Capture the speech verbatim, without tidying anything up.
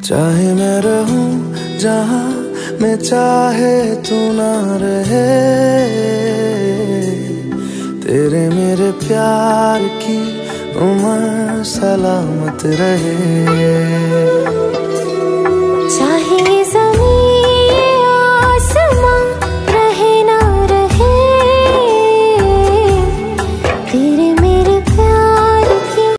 चाहे मैं रहूं जहां मैं चाहे तू ना रहे, तेरे मेरे प्यार की उम्र सलामत रहे।